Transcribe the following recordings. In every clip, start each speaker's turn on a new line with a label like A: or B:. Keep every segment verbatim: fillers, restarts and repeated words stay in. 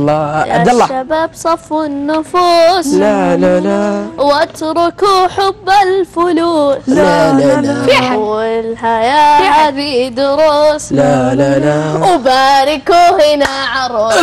A: الله. عبد الله.
B: يا شباب صفوا النفوس،
A: لا لا لا،
B: واتركوا حب الفلوس،
A: لا لا لا،
B: والحياة هذه دروس،
A: لا لا لا،
B: وباركوا هنا عروس.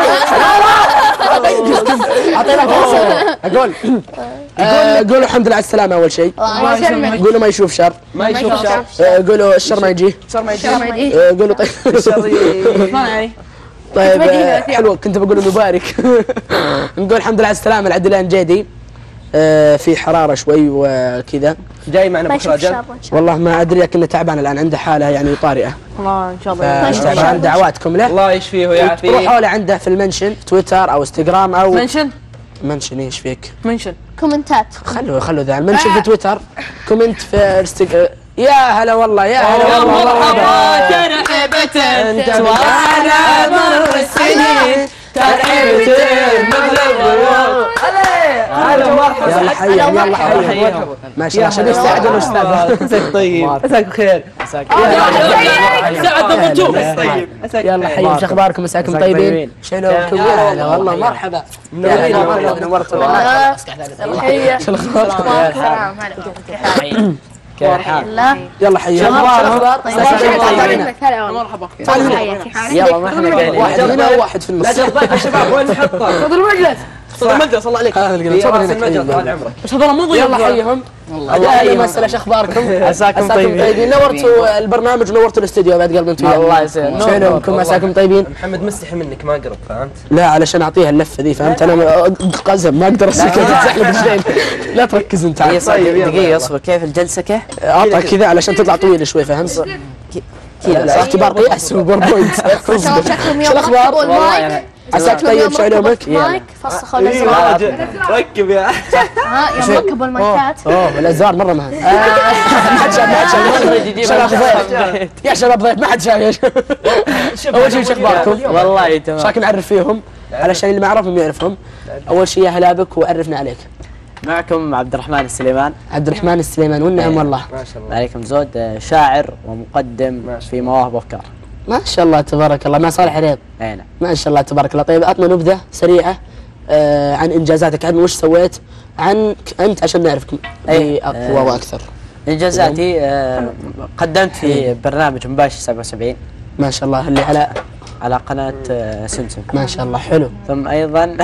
A: اعطينا فرصه. اقول قولوا الحمد لله على السلامه اول شيء. قولوا ما يشوف شر.
C: ما يشوف شر.
A: قولوا الشر ما يجيه.
C: الشر ما يجي.
A: قولوا طيب
C: الشر يصنعي.
A: طيب حلو، كنت بقول مبارك. نقول الحمد لله على السلامه العدلان جيدي. في حراره شوي وكذا.
C: جاي معنا بكره جد؟
A: والله ما ادري لكنه تعبان الان، عنده حاله يعني طارئه.
D: الله ان شاء الله
A: تعبان، دعواتكم له.
C: الله يشفيه ويعافيه.
A: روحوا له عنده في المنشن تويتر او انستغرام او
D: منشن.
A: منشن ايش فيك؟
D: منشن
B: كومنتات.
A: خلوا خلوا ذا المنشن في تويتر، كومنت في انستغرام. يا هلا والله، يا هلا والله،
D: مرحبا ترحبت
A: انت
D: وانا مر السنين ترحبت
C: هلا مرحبا.
A: يلا حيهم، يلا حيهم. ما شاء الله عشان يستعد الاستاذ.
C: مساك طيب. مساك بخير. مساك
D: سعد طيب.
A: يلا حيهم، شو اخباركم؟ مساكم طيبين؟ شلونكم؟ يا هلا والله، مرحبا. منورين، نورتوا والله. شو الاخبار؟
B: كيف حالك؟
A: يلا حيهم.
D: مرحبا.
A: يلا ما احنا قايلين واحد هنا وواحد في النص.
C: لا جربت يا شباب، وين نحطه؟
D: خذ المجلس.
C: خذ المجلس. الله عليك.
A: هذا اللي
C: راس المجلس طال عمرك.
D: بس هذول مو ضيوف.
A: يلا حيهم. الله يحييهم. مسألة شو اخباركم؟
E: عساكم طيبين.
A: نورتوا البرنامج ونورتوا الاستديو بعد قلب انتم.
E: الله يسلمك.
A: شلونكم؟ مساكم طيبين؟
C: محمد مستحي منك ما قرب، فهمت؟
A: لا علشان اعطيها اللفه ذي، فهمت؟ انا قزم ما اقدر اسكت تزحلق شوي. لا تركز انت.
E: دقيقة اصبر، كيف الجلسة كيف؟
A: اعطى كذا علشان تطلع طويله شوي، فهمت؟ كذا اختبار قياس وبوربوينت.
B: شكلهم
A: شو
B: يوم
A: الاخبار؟
B: ركبوا المايك.
A: عساك طيب، شو علومك؟
B: مايك فسخوا الازرار.
C: ركب يا
B: ها يوم ركبوا المايكات.
A: اوه الازرار مره مهم. ما حد شاف، ما حد شاف. شباب ضيف يا شباب ضيف، ما حد شاف. اول شيء شو اخباركم؟
E: والله تمام.
A: شاك نعرف فيهم علشان اللي ما يعرفهم يعرفهم. اول شيء يا هلا بك وعرفنا عليك.
E: معكم عبد الرحمن السليمان.
A: عبد الرحمن السليمان والنعم والله.
C: ما شاء الله
E: عليكم زود، شاعر ومقدم في مواهب وافكار.
A: ما شاء الله تبارك الله، مع صالح عريض.
E: اي نعم.
A: ما شاء الله تبارك الله. طيب اعطنا نبذه سريعه آه عن انجازاتك، عن وش سويت، عن انت عشان نعرفك اي اقوى واكثر.
E: انجازاتي آه قدمت في برنامج مباشر سبعة وسبعين.
A: ما شاء الله اللي على
E: على قناة آه سمسم.
A: ما شاء الله حلو.
E: ثم ايضا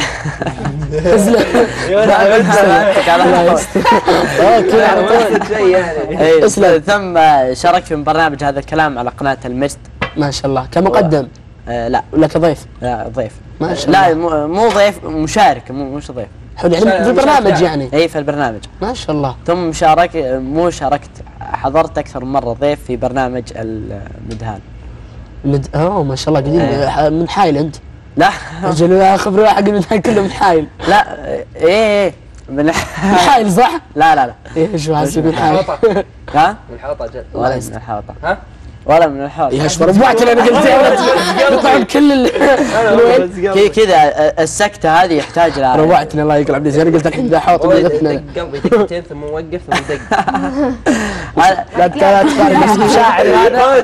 A: اسلم.
E: ثم شاركت في برنامج هذا الكلام على قناة المجد.
A: ما شاء الله كمقدم.
E: آه لا
A: ولا كضيف؟
E: لا ضيف.
A: ما شاء الله.
E: لا مو ضيف، مشارك، مو مش ضيف.
A: حلو يعني في البرنامج يعني.
E: اي في البرنامج.
A: ما شاء الله.
E: ثم شارك مو شاركت، حضرت اكثر من مره ضيف في برنامج المدهان.
A: مد... اوه ما شاء الله قديم.
E: ايه.
A: من حايل انت؟
E: لا
A: رجل خبره حق المدهان كله من حايل.
E: لا ايه ايه من
A: من حايل صح؟
E: لا لا لا.
A: ايه شو حاسب من حايل؟
E: ها؟
C: من الحوطه جد
E: ولا من الحوطه.
C: ها؟
E: ولا من الحوطه.
A: يا اشبر ربعت اللي انا قلته. يطلعون كل
E: الوين كذا السكته هذه يحتاج لها.
A: روعتني الله يقلع عبد العزيز. انا قلت الحين ذا حوط وقفنا.
C: قلبي دقيقتين ثم وقف ثم دق.
A: لا تقارن نفسك شاعر هذا.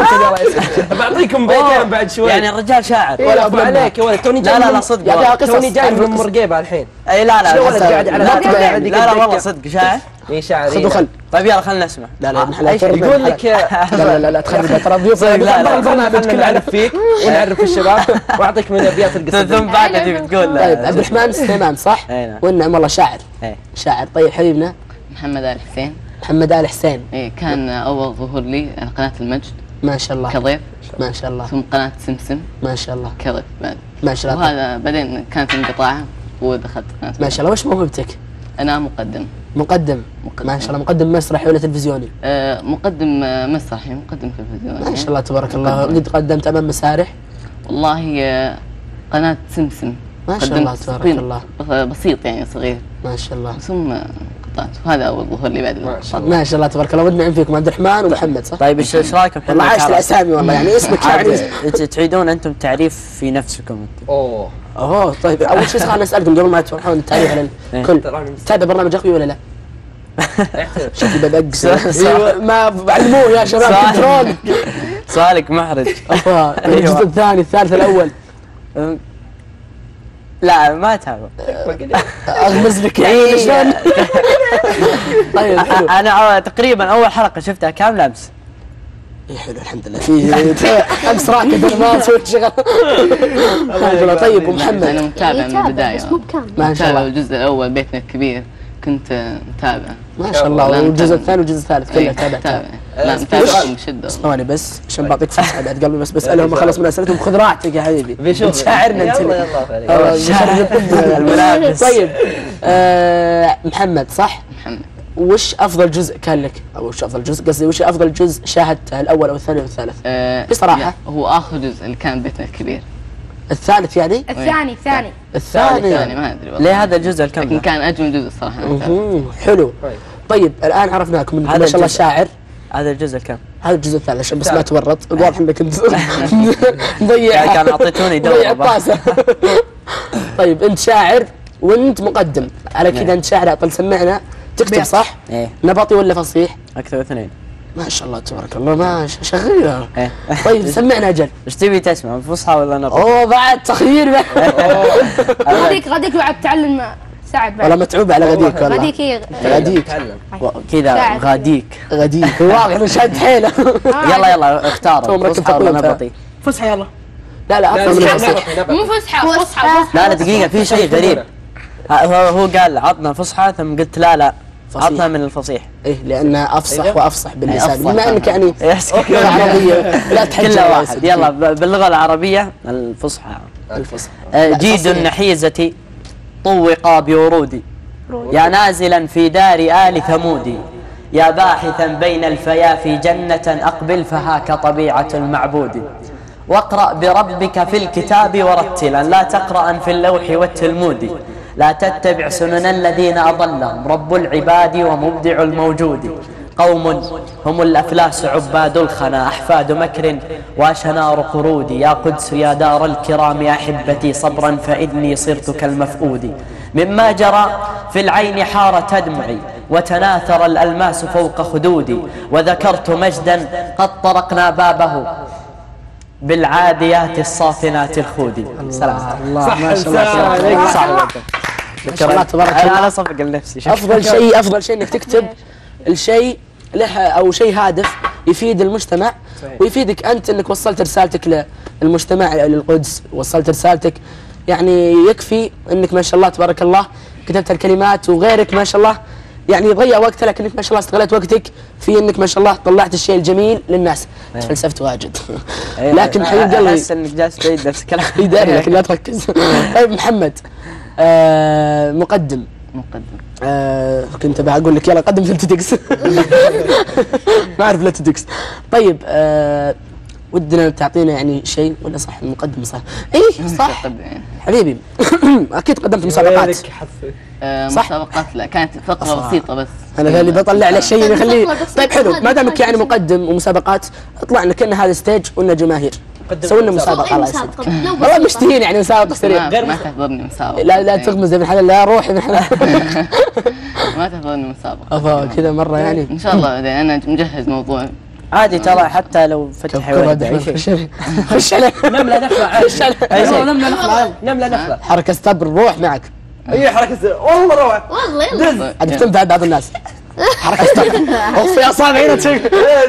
C: بعطيكم بيتين بعد شوي.
E: يعني الرجال شاعر.
C: ولا ابو عليك يا ولد، توني جاي.
E: لا لا لا صدق.
A: يعطيها قصص.
C: توني جاي من مرقيبه الحين.
E: اي لا لا.
C: ولد قاعد على
E: لا لا والله صدق شاعر.
C: اي شاعر.
A: خذوا خل.
E: طيب يلا خلينا نسمع.
A: لا لا نحن
C: يقول لك
A: لا لا لا تخرب ترى ضيوف.
E: لا لا
C: البرنامج كله نعرف فيك ونعرف الشباب واعطيك من ابيات القصه.
E: ثم بعد تبي تقول.
A: طيب عبد الرحمن السليمان صح؟
E: اي نعم.
A: والنعم والله شاعر.
E: اي
A: شاعر. طيب حبيبنا
F: محمد آل حسين.
A: محمد آل حسين.
F: ايه كان اول ظهور لي على قناه المجد
A: ما شاء الله
F: كضيف.
A: ما شاء الله.
F: ثم قناه سمسم
A: ما شاء الله
F: كضيف بعد.
A: ما شاء الله.
F: وهذا بعدين كانت انقطاعه ودخلت قناه.
A: ما شاء الله. وش موهبتك؟
F: انا مقدم.
A: مقدم.
F: مقدم.
A: ما شاء الله. مقدم مسرحي ولا تلفزيوني؟
F: آه مقدم آه مسرحي، مقدم تلفزيوني.
A: ما شاء الله تبارك الله. قد قدمت امام مسارح؟
F: والله آه قناه سمسم.
A: ما شاء الله تبارك الله.
F: بسيط يعني صغير.
A: ما شاء الله.
F: ثم قطعت، وهذا اول ظهور لي بعد.
A: ما شاء الله. ما شاء الله تبارك الله. ودنا فيكم عبد الرحمن ومحمد صح؟
E: طيب ايش ايش رايكم؟
A: والله عاشت الاسامي والله يعني اسمك يعني.
E: تعيدون انتم تعريف في نفسكم انتم.
C: اوه
A: اوه طيب اول شيء خلينا نسالكم قبل ما تروحون التعريف على الكل. تابع برنامج اخوي ولا لا؟ شكلي بدقس. ما علموه يا شباب كنترول.
E: سؤالك محرج.
A: الجزء الثاني الثالث الاول.
E: لا ما تابع.
A: اغمز لك يعني شلون؟ طيب حلو.
E: انا تقريبا اول حلقه شفتها كامله امس.
A: اي حلو الحمد لله. في امس راكد انا ما اسوي شغل. الحمد لله. طيب ومحمد؟
F: انا متابع من البدايه،
B: بس مو بكامل.
A: ما شاء
F: متابع
A: الله
F: الجزء الاول بيتنا الكبير، كنت متابع.
A: ما شاء الله. والجزء الثاني والجزء الثالث كله تابعته.
F: متابع. لا متابعكم بشده.
A: ثواني بس عشان بعطيك فرصه بعد قلبي بس بسالهم اخلص من اسئلتهم. خذ راحتك يا حبيبي.
C: بيشوف
A: شاعرنا انت.
C: يلا يلا
E: المنافس.
A: طيب آه محمد صح؟
F: محمد.
A: وش افضل جزء كان لك؟ او وش افضل جزء قصدي وش افضل جزء شاهدته الاول او الثاني او الثالث؟
F: آه
A: بصراحة.
F: لا، هو اخر جزء اللي كان بيتنا الكبير.
A: الثالث يعني؟
B: الثاني الثاني
A: الثاني.
F: الثاني ما ادري والله.
E: ليه هذا الجزء
F: لكن
E: الكم؟
F: كان اجمل جزء الصراحه.
A: مهم. حلو. طيب الان عرفناكم انكم
E: هذا
A: ما شاء الله
E: الجزء.
A: شاعر.
E: هذا الجزء الكم؟
A: هذا الجزء الثالث عشان بس ما تورط. واضح انك انت مضيع.
E: يعني كان اعطيتوني دورة
A: مضيع
E: بقى.
A: الطاسه. طيب انت شاعر وانت مقدم على كذا. انت شاعر اطل سمعنا تكتب صح؟
E: ايه
A: نبطي ولا فصيح؟
E: اكثر اثنين.
A: ما شاء الله تبارك الله. ما ش- شغيل.
E: ايه
A: طيب سمعنا اجل.
E: ايش تبي تسمع فصحى ولا نبط؟
A: اوه بعد تخيير بعد.
B: غديك غديك بعد تعلم ساعد
A: والله
B: بعد
A: متعوب على غديك والله.
B: غديك هي
A: غديك
E: كذا
B: شاعر.
E: غاديك.
A: غديك واضح انه شاد حيله.
E: يلا يلا اختار
A: تو مركب
E: فصحى ولا
A: تقويم.
E: نبطي؟
C: فسحه يلا.
A: لا لا افضل من الفصيح.
B: مو فسحه فسحه
E: لا لا دقيقة في شيء غريب. ها- هو هو قال عطنا فصحى ثم قلت لا لا
A: فصيح.
E: عطنا من الفصيح.
A: ايه لانها افصح وافصح باللسان.
E: أفصح.
A: بما انك يعني
E: يس.
A: لغه عربيه لا تحجر
E: كلها
A: يا
E: واحد.
A: سيدي.
E: يلا ب- باللغة العربية الفصحى.
A: الفصح.
E: آه،
A: لا،
E: جيد
A: فصيح.
E: النحيزة طوق بورودي، يا نازلا في دار آل ثمود، يا باحثا بين الفيافي جنة أقبل فهاك طبيعة المعبود، واقرأ بربك في الكتاب ورتلا لا تقرأ في اللوح والتلمود، لا تتبع سنن الذين أضلهم رب العباد ومبدع الموجود، قوم هم الأفلاس عباد الخنا أحفاد مكر وشنار قرود، يا قدس يا دار الكرام أحبتي صبرا فإني صرت كالمفؤود، مما جرى في العين حارت دمعي وتناثر الألماس فوق خدودي، وذكرت مجدا قد طرقنا بابه بالعاديات الصافنات الخود. سلام.
A: الله ما شاء الله.
E: صح.
A: ما شاء الله تبارك
E: انا
A: الله.
E: انا صفق لنفسي. شوف.
A: افضل شيء افضل شيء انك تكتب الشيء له او شيء هادف يفيد المجتمع ويفيدك انت انك وصلت رسالتك للمجتمع للقدس. وصلت رسالتك يعني يكفي انك ما شاء الله تبارك الله كتبت الكلمات وغيرك ما شاء الله يعني ضيع وقته لكنك ما شاء الله استغلت وقتك في انك ما شاء الله طلعت الشيء الجميل للناس. تفلسفت واجد. لكن حبيب قلبي
E: احس انك جالس تعيد نفس الكلام.
A: يداري لكن لا تركز. طيب محمد آه مقدم
F: مقدم.
A: آه كنت بقول لك يلا قدم في التدكس. ما اعرف لا تدكس. طيب آه ودنا تعطينا يعني شيء ولا صح المقدم صح؟ اي صح
F: يعني.
A: حبيبي. اكيد قدمت مسابقات.
F: آه
A: صح.
F: مسابقات لا، كانت فقره بسيطه بس.
A: انا اللي بطلع له شيء يخليه. طيب حلو ما دامك يعني مقدم ومسابقات اطلع لنا كنا هذا ستيج وإننا جماهير. سوي لنا مسابقه الله يسعدك. والله مشتهين يعني مسابقه سريعه.
F: ما, ما تحضرني مسابقه.
A: لا لا تغمز ابن حلال لا روح ابن حلال.
F: ما تحضرني مسابقه.
A: افا كذا مره يعني.
F: ان شاء الله بعدين انا مجهز موضوع.
E: عادي ترى حتى لو فتح ولد اي شيء.
A: خش عليه.
C: نمله نخله
A: خش عليه.
E: اي شيء.
C: نمله نخله نمله نخله.
A: حركه استبر روح معك.
C: اي حركه والله روعه.
B: والله يلا
A: عاد تنفع بعض الناس. حركه استبر. اوف يا اصابع هنا تشوف.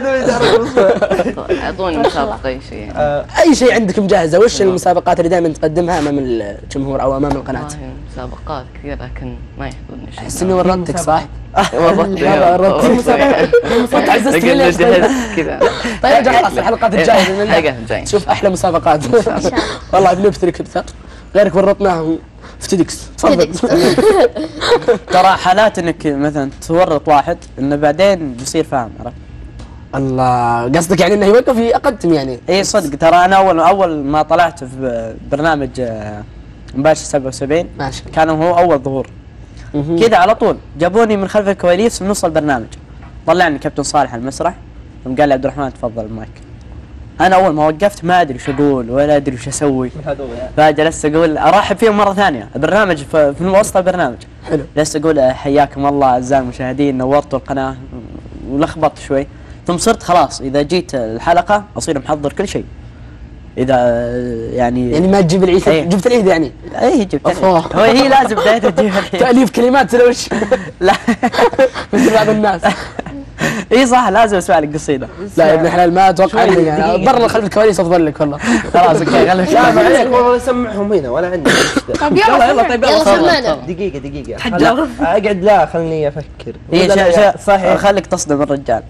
F: اعطوني مسابقه اي شيء يعني.
A: اي شيء عندك مجهزه. وش المسابقات اللي دائما تقدمها امام الجمهور او امام القناه؟
F: والله مسابقات كثير لكن ما يحضرني شيء.
A: احس اني ورطتك صح؟
F: ورطت
A: لا، ورطت. انت عززت
F: قلنا
A: لي
F: جهز كذا.
A: طيب اجل خلاص الحلقات الجايه باذن الله
F: حلقة الجاية.
A: تشوف احلى مسابقات. والله بنبتلك اكثر غيرك ورطناه في تيدكس. تفضل.
E: ترى حالات انك مثلا تورط واحد انه بعدين بيصير فاهم. عرفت؟
A: الله قصدك يعني انه يوقف يقدم يعني.
E: اي صدق ترى انا اول اول ما طلعت في برنامج آه، مباشر سبعة وسبعين
A: ماشي.
E: كان هو اول ظهور كذا على طول جابوني من خلف الكواليس من نص البرنامج. طلعني كابتن صالح المسرح ثم قال لي عبد الرحمن تفضل المايك. انا اول ما وقفت ما ادري شو اقول ولا ادري وش اسوي. فجلست اقول ارحب فيهم مره ثانيه. البرنامج في في وسط البرنامج
A: حلو.
E: جلست اقول حياكم الله اعزائي المشاهدين نورتوا القناه ولخبطت شوي. ثم صرت خلاص اذا جيت الحلقه اصير محضر كل شيء. اذا يعني
A: يعني ما تجيب العيد
E: إيه.
A: جبت العيد يعني
E: اي جبت
A: أفوه.
E: هو هي لازم بدايتها تجيب العيد.
A: تأليف كلمات ولا وش؟
E: لا
A: مثل بعض الناس.
E: اي صح لازم اسمع لك قصيده.
A: لا يا ابن الحلال ما اتوقع اني يعني برا خلف الكواليس افضل لك والله. خلاص اوكي خليك.
C: لا ما عليك والله نسمعهم هنا ولا عندي مشكلة.
B: طب
C: يلا
B: يلا
C: يلا طيب
B: يلا
C: يلا
B: سمعنا.
C: دقيقة دقيقة لا، اقعد لا خلني افكر.
E: هي
C: ولا لا،
E: شا- شا-
C: صحيح
E: خليك تصدم الرجال.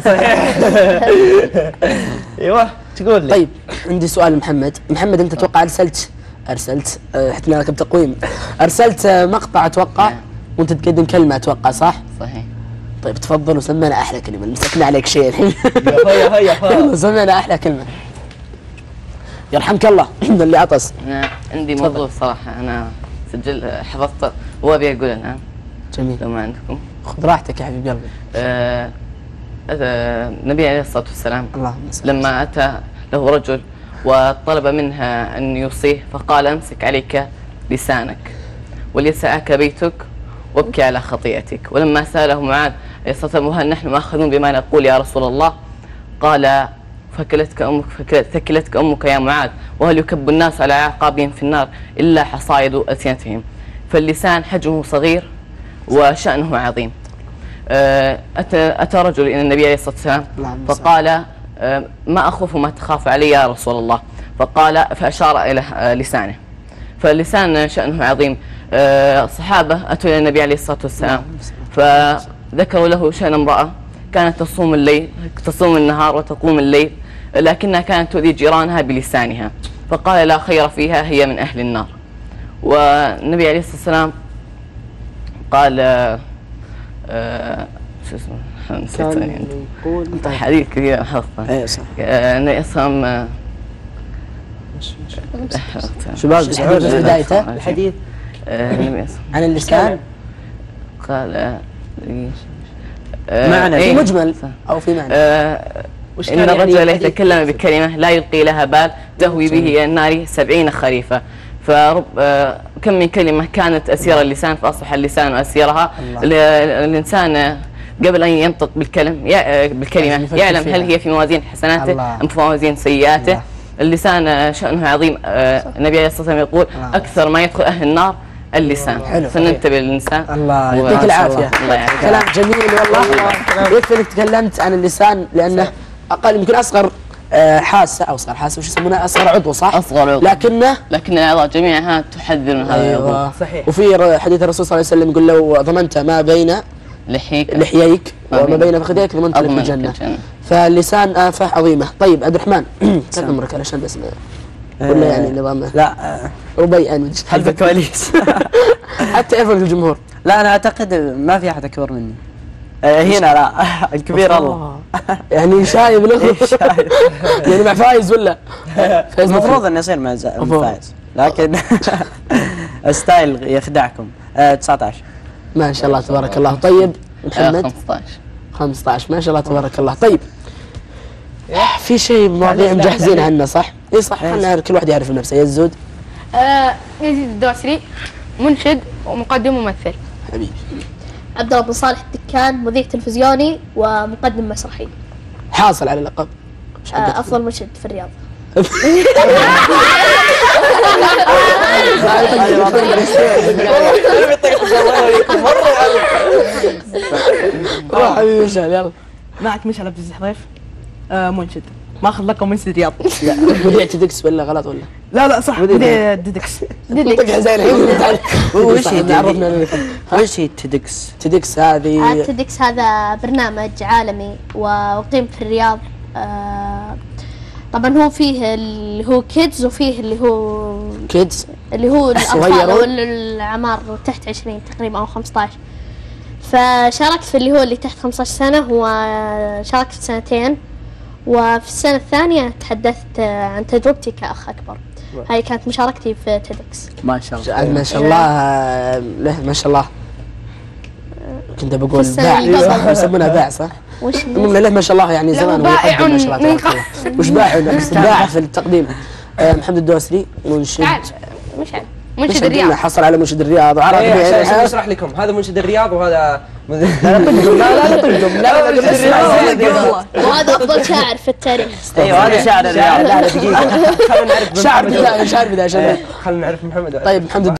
C: ايوه تقول لي.
A: طيب عندي سؤال محمد، محمد انت اتوقع ارسلت ارسلت آه، حتى لك بتقويم ارسلت آه، مقطع اتوقع وانت تقدم كلمة اتوقع صح؟
F: صحيح.
A: طيب تفضل وسمينا احلى كلمة، مسكنا عليك شيء الحين.
C: هيا هيا
A: يلا سمينا احلى كلمة. يرحمك الله اللي عطس.
F: أنا عندي موضوع صراحة أنا سجل حفظته وأبي أقوله الآن
A: جميل
F: لو ما عندكم.
A: خذ راحتك يا حبيب قلبي.
F: آه، آه، النبي عليه الصلاة والسلام
A: اللهم صل.
F: لما أتى له رجل وطلب منها أن يوصيه فقال أمسك عليك لسانك وليسعك بيتك وابكي على خطيئتك. ولما سأله معاذ عليه الصلاة والسلام وهل نحن مأخذون بما نقول يا رسول الله قال فكلتك أمك ثكلتك أمك يا معاذ وهل يكب الناس على أعقابهم في النار إلا حصائد ألسنتهم. فاللسان حجمه صغير وشأنه عظيم. أتى, أتى رجل إلى النبي عليه الصلاة والسلام فقال ما أخوف ما تخاف علي يا رسول الله. فقال فأشار إلى لسانه. فاللسان شأنه عظيم. الصحابة أتوا إلى النبي عليه الصلاة والسلام فذكروا له شأن امرأة كانت تصوم الليل تصوم النهار وتقوم الليل لكنها كانت تؤذي جيرانها بلسانها فقال لا خير فيها هي من أهل النار. والنبي عليه الصلاة والسلام قال آه شو اسمه نسيت
C: يقول
F: حديث كثير حفظته.
A: ايه صح.
F: النبي صلى الله عليه وسلم
A: شباب في بدايته
C: الحديث
A: عن اللسان
F: قال
E: معنى
A: في مجمل او في معنى.
C: وش
F: إن
C: كان يعني
F: الرجل
C: الحديث؟
F: يتكلم بكلمة لا يلقي لها بال تهوي به إلى النار سبعين خريفا. فرب آه كم من كلمة كانت أسير اللسان فأصبح اللسان أسيرها. الإنسان قبل أن ينطق بالكلم بالكلمة يعلم هل هي في موازين حسناته الله. أم في موازين سيئاته الله. اللسان شأنه عظيم. آه النبي عليه الصلاة والسلام يقول الله. أكثر ما يدخل أهل النار اللسان. فننتبه للإنسان.
A: الله يعطيك العافية. كلام جميل والله. يكفي انك تكلمت عن اللسان لأنه أقل يمكن أصغر حاسة أو صار حاسة وش يسمونها أصغر عضو صح؟
F: أصغر عضو
A: لكنه
F: لكن الأعضاء جميعها تحذر من هذا العضو.
A: أيوة. صحيح. وفي حديث الرسول صلى الله عليه وسلم يقول لو ضمنت ما بين
F: لحيك
A: لحييك وما بين فخذيك ضمنت لك الجنة. فاللسان آفة عظيمة. طيب عبد الرحمن كم عمرك علشان بس ولا يعني نظامه؟
E: لا
A: ربيع أنا
E: خلف الكواليس.
A: حتى يعرف الجمهور.
E: لا انا اعتقد ما في احد اكبر مني. هنا لا الكبير الله.
A: يعني شايب الاخر يعني مع فايز ولا
E: فايز المفروض انه يصير مع فايز لكن ستايل يخدعكم. تسعة عشر
A: ما شاء الله تبارك الله. طيب محمد
F: خمسة عشر
A: خمسة عشر ما شاء الله تبارك الله. طيب في شيء مواضيع مجهزين عنه صح؟ اي صح احنا كل واحد يعرف نفسه. يزود
B: يزيد الدوسري منشد ومقدم وممثل.
A: حبيبي.
G: عبد الله بن صالح الدكان مذيع تلفزيوني ومقدم مسرحي.
A: حاصل على اللقب
G: آه افضل منشد في الرياض.
A: روح حبيبي مشعل يلا.
H: معك مشعل عبد العزيز حضيف. آه منشد ماخذ لقب منشد الرياض.
A: مذيع تدكس ولا غلط ولا؟
H: لا لا صح مذيع ديدكس.
A: ديدكس زي الحين.
E: وش هي
A: عرفنا
E: وش هي تدكس؟
A: تدكس هذه
G: تدكس هذا برنامج عالمي وأقيم في الرياض. آه طبعا هو فيه اللي هو كيدز وفيه اللي هو
A: كيدز
G: اللي هو الأطفال أو الأعمار تحت عشرين تقريبا أو خمسة عشر. فشاركت في اللي هو اللي تحت خمسة عشر سنة وشاركت في سنتين. وفي السنة الثانية تحدثت عن تجربتي كأخ أكبر. هاي كانت مشاركتي في تيدكس.
A: ما شاء الله ما شاء الله له ما شاء الله. كنت بقول باع صح يسمونها باع صح؟
G: وش
A: المهم له ما شاء الله يعني زمان
B: بائع
A: ما شاء الله تبارك الله. وش باع بس باع في التقديم. محمد الدوسري منشد
B: مشعل منشد الرياض.
A: حصل على منشد الرياض وعرض
C: إيه، عشان عشان
A: بيع
C: اشرح لكم، هذا منشد الرياض وهذا
A: لا لا تنجم لا لا تنجم لا لا
H: والله
G: وهذا افضل شاعر في التاريخ.
E: ايوه هذا شاعر الرياض.
C: لا لا دقيقة، خلينا نعرف
A: شعر بداية شعر بداية عشان
C: خلينا نعرف محمد.
A: طيب محمد